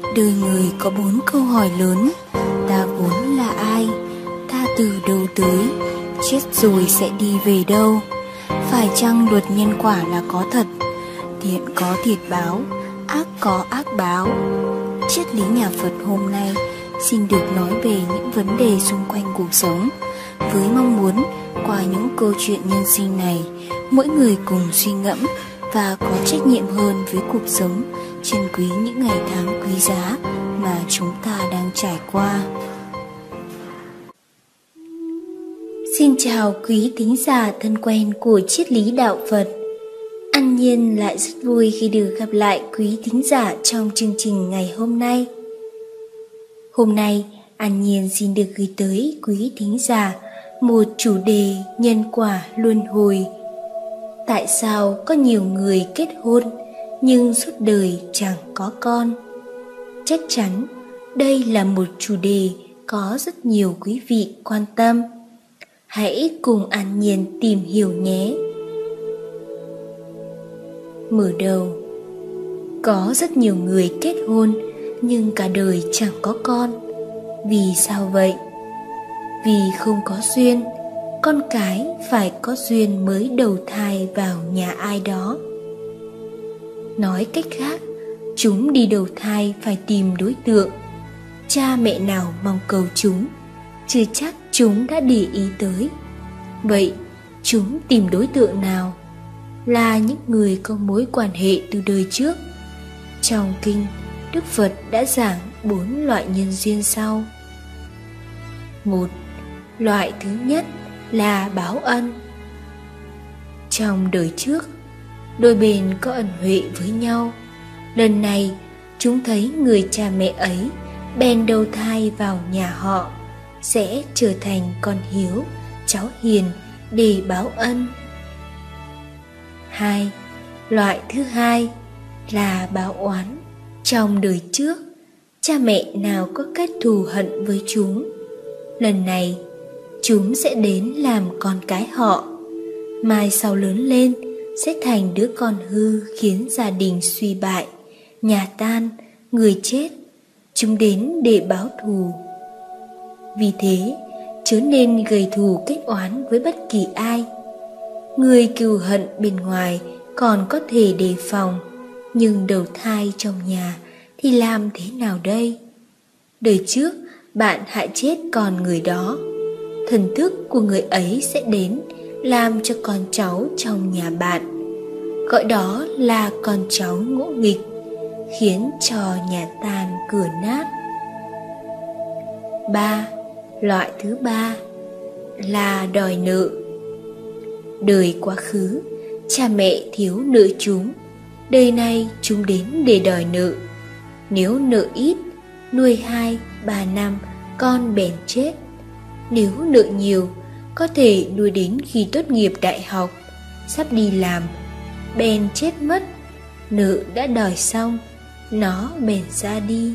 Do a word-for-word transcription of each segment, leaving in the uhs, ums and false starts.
Đời người có bốn câu hỏi lớn: ta vốn là ai, ta từ đâu tới, chết rồi sẽ đi về đâu, phải chăng luật nhân quả là có thật, thiện có thiệt báo, ác có ác báo. Triết lý nhà Phật hôm nay xin được nói về những vấn đề xung quanh cuộc sống, với mong muốn qua những câu chuyện nhân sinh này, mỗi người cùng suy ngẫm và có trách nhiệm hơn với cuộc sống, trân quý những ngày tháng quý giá mà chúng ta đang trải qua. Xin chào quý thính giả thân quen của triết lý đạo Phật. An Nhiên lại rất vui khi được gặp lại quý thính giả trong chương trình ngày hôm nay. Hôm nay, An Nhiên xin được gửi tới quý thính giả một chủ đề nhân quả luân hồi. Tại sao có nhiều người kết hôn nhưng suốt đời chẳng có con? Chắc chắn đây là một chủ đề có rất nhiều quý vị quan tâm. Hãy cùng An Nhiên tìm hiểu nhé. Mở đầu, có rất nhiều người kết hôn nhưng cả đời chẳng có con. Vì sao vậy? Vì không có duyên, con cái phải có duyên mới đầu thai vào nhà ai đó. Nói cách khác, chúng đi đầu thai phải tìm đối tượng. Cha mẹ nào mong cầu chúng, chưa chắc chúng đã để ý tới. Vậy, chúng tìm đối tượng nào? Là những người có mối quan hệ từ đời trước. Trong kinh, Đức Phật đã giảng bốn loại nhân duyên sau. Một, loại thứ nhất là báo ân. Trong đời trước, đôi bên có ân huệ với nhau. Lần này, chúng thấy người cha mẹ ấy bèn đầu thai vào nhà họ, sẽ trở thành con hiếu, cháu hiền để báo ân. Hai, loại thứ hai là báo oán. Trong đời trước, cha mẹ nào có kết thù hận với chúng, lần này chúng sẽ đến làm con cái họ, mai sau lớn lên sẽ thành đứa con hư khiến gia đình suy bại, nhà tan, người chết. Chúng đến để báo thù. Vì thế, chớ nên gây thù kết oán với bất kỳ ai. Người cừu hận bên ngoài còn có thể đề phòng, nhưng đầu thai trong nhà thì làm thế nào đây? Đời trước bạn hại chết con người đó, thần thức của người ấy sẽ đến làm cho con cháu trong nhà bạn, gọi đó là con cháu ngỗ nghịch, khiến cho nhà tan cửa nát. Ba, loại thứ ba là đòi nợ. Đời quá khứ, cha mẹ thiếu nợ chúng, đời này chúng đến để đòi nợ. Nếu nợ ít, nuôi hai, ba năm, con bèn chết. Nếu nợ nhiều, có thể nuôi đến khi tốt nghiệp đại học, sắp đi làm, bèn chết mất. Nợ đã đòi xong, nó bèn ra đi.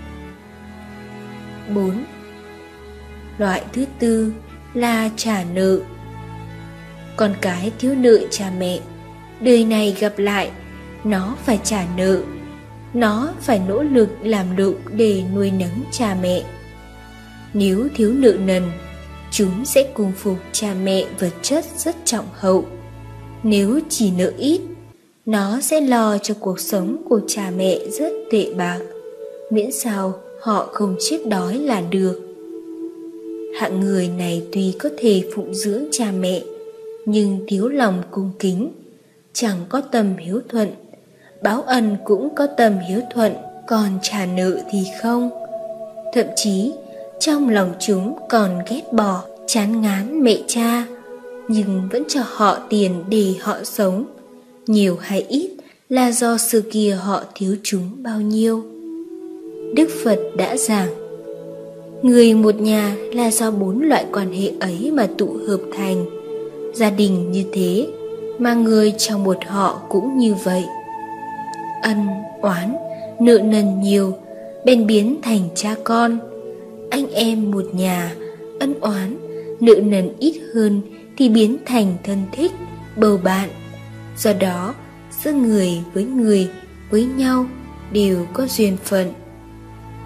Bốn, loại thứ tư là trả nợ. Con cái thiếu nợ cha mẹ, đời này gặp lại, nó phải trả nợ. Nó phải nỗ lực làm lụng để nuôi nấng cha mẹ. Nếu thiếu nợ nần, chúng sẽ cung phục cha mẹ vật chất rất trọng hậu. Nếu chỉ nợ ít, nó sẽ lo cho cuộc sống của cha mẹ rất tệ bạc, miễn sao họ không chết đói là được. Hạng người này tuy có thể phụng dưỡng cha mẹ, nhưng thiếu lòng cung kính, chẳng có tâm hiếu thuận. Báo ân cũng có tâm hiếu thuận, còn trả nợ thì không. Thậm chí trong lòng chúng còn ghét bỏ, chán ngán mẹ cha, nhưng vẫn cho họ tiền để họ sống. Nhiều hay ít là do xưa kia họ thiếu chúng bao nhiêu. Đức Phật đã giảng, người một nhà là do bốn loại quan hệ ấy mà tụ hợp thành. Gia đình như thế, mà người trong một họ cũng như vậy. Ân, oán, nợ nần nhiều, bèn biến thành cha con. Anh em một nhà, ân oán, nợ nần ít hơn thì biến thành thân thích, bầu bạn. Do đó, giữa người với người, với nhau đều có duyên phận.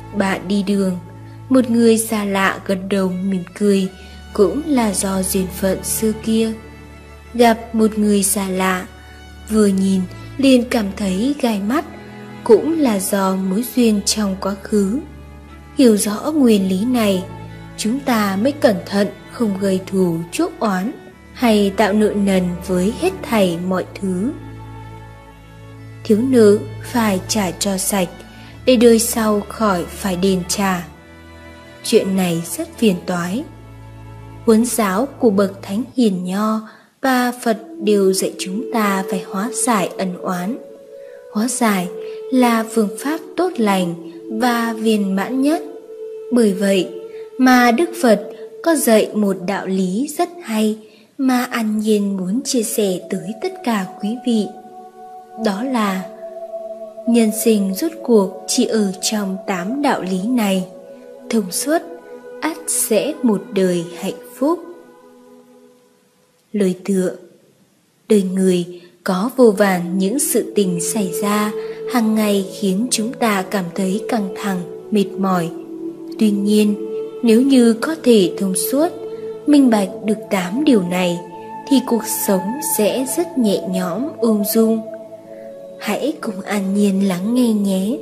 bạn đi đường, một người xa lạ gật đầu mỉm cười cũng là do duyên phận xưa kia. Gặp một người xa lạ, vừa nhìn liền cảm thấy gai mắt, cũng là do mối duyên trong quá khứ. Hiểu rõ nguyên lý này, chúng ta mới cẩn thận không gây thù chuốc oán hay tạo nợ nần với hết thảy mọi thứ. Thiếu nợ phải trả cho sạch để đời sau khỏi phải đền trả. Chuyện này rất phiền toái. Huấn giáo của bậc thánh hiền nho và Phật đều dạy chúng ta phải hóa giải ân oán. Hóa giải là phương pháp tốt lành và viên mãn nhất. Bởi vậy mà Đức Phật có dạy một đạo lý rất hay mà An Nhiên muốn chia sẻ tới tất cả quý vị. Đó là nhân sinh rốt cuộc chỉ ở trong tám đạo lý này. Thông suốt, ắt sẽ một đời hạnh phúc. Lời tựa: đời người có vô vàn những sự tình xảy ra hàng ngày khiến chúng ta cảm thấy căng thẳng, mệt mỏi. Tuy nhiên, nếu như có thể thông suốt, minh bạch được tám điều này, thì cuộc sống sẽ rất nhẹ nhõm, ung dung. Hãy cùng An Nhiên lắng nghe nhé.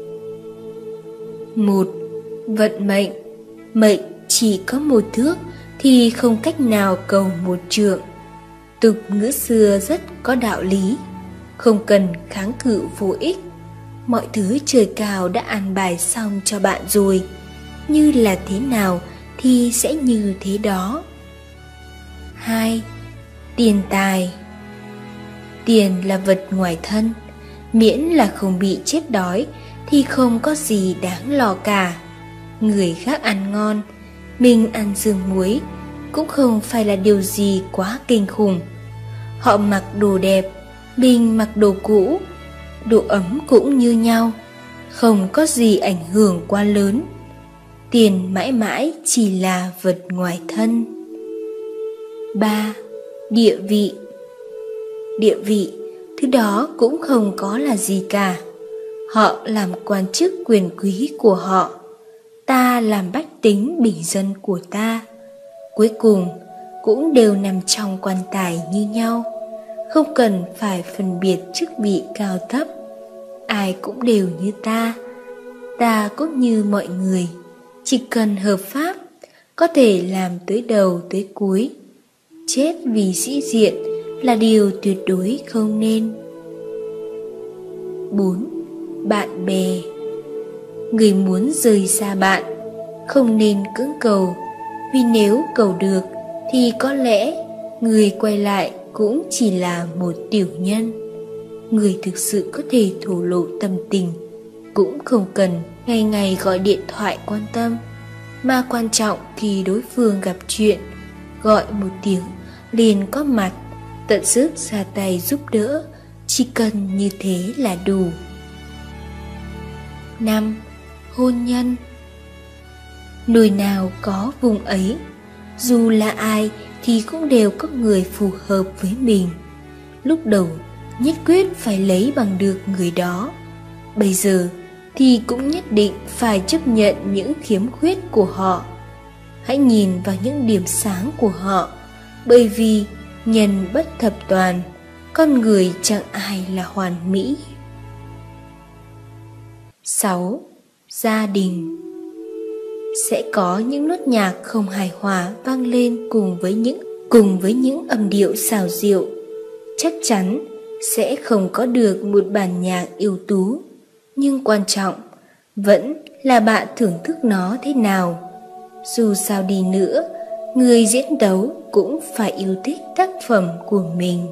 Một. Vận mệnh. Mệnh chỉ có một thước thì không cách nào cầu một trượng. Tục ngữ xưa rất có đạo lý, không cần kháng cự vô ích. Mọi thứ trời cao đã an bài xong cho bạn rồi, như là thế nào thì sẽ như thế đó. Hai. Tiền tài. Tiền là vật ngoài thân, miễn là không bị chết đói thì không có gì đáng lo cả. Người khác ăn ngon, mình ăn dương muối cũng không phải là điều gì quá kinh khủng. Họ mặc đồ đẹp, mình mặc đồ cũ, độ ấm cũng như nhau, không có gì ảnh hưởng quá lớn. Tiền mãi mãi chỉ là vật ngoài thân. Ba. Địa vị. Địa vị, thứ đó cũng không có là gì cả. Họ làm quan chức quyền quý của họ, ta làm bách tính bình dân của ta. Cuối cùng cũng đều nằm trong quan tài như nhau, không cần phải phân biệt chức vị cao thấp. Ai cũng đều như ta, ta cũng như mọi người, chỉ cần hợp pháp, có thể làm tới đầu tới cuối. Chết vì sĩ diện là điều tuyệt đối không nên. Bốn. Bạn bè. Người muốn rời xa bạn, không nên cưỡng cầu, vì nếu cầu được thì có lẽ người quay lại cũng chỉ là một tiểu nhân. Người thực sự có thể thổ lộ tâm tình cũng không cần ngày ngày gọi điện thoại quan tâm, mà quan trọng khi đối phương gặp chuyện, gọi một tiếng liền có mặt, tận sức ra tay giúp đỡ, chỉ cần như thế là đủ. Năm. Hôn nhân. Nơi nào có vùng ấy, dù là ai thì cũng đều có người phù hợp với mình. Lúc đầu nhất quyết phải lấy bằng được người đó, bây giờ thì cũng nhất định phải chấp nhận những khiếm khuyết của họ. Hãy nhìn vào những điểm sáng của họ, bởi vì nhân bất thập toàn, con người chẳng ai là hoàn mỹ. Sáu. Gia đình. Sẽ có những nốt nhạc không hài hòa vang lên cùng với những cùng với những âm điệu xào rượu. Chắc chắn sẽ không có được một bản nhạc ưu tú, nhưng quan trọng vẫn là bạn thưởng thức nó thế nào. Dù sao đi nữa, người diễn đấu cũng phải yêu thích tác phẩm của mình.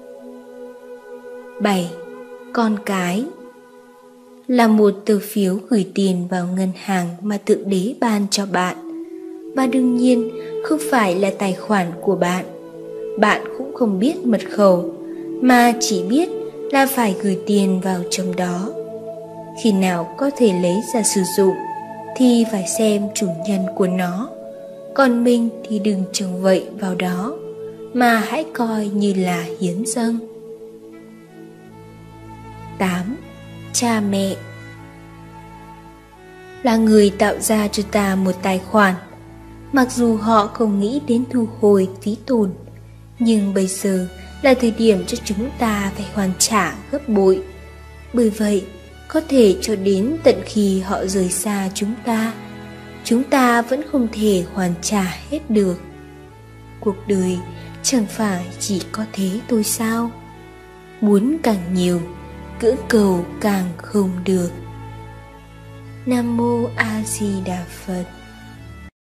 Bảy. Con cái. Là một tờ phiếu gửi tiền vào ngân hàng mà Thượng Đế ban cho bạn, và đương nhiên không phải là tài khoản của bạn. Bạn cũng không biết mật khẩu, mà chỉ biết là phải gửi tiền vào trong đó. Khi nào có thể lấy ra sử dụng thì phải xem chủ nhân của nó, còn mình thì đừng trông vậy vào đó, mà hãy coi như là hiến dâng. Tám. Cha mẹ. là người tạo ra cho ta một tài khoản. Mặc dù họ không nghĩ đến thu hồi phí tổn, nhưng bây giờ là thời điểm cho chúng ta phải hoàn trả gấp bội. Bởi vậy, có thể cho đến tận khi họ rời xa chúng ta, chúng ta vẫn không thể hoàn trả hết được. Cuộc đời chẳng phải chỉ có thế thôi sao? Muốn càng nhiều, cưỡng cầu càng không được. Nam Mô A Di Đà Phật.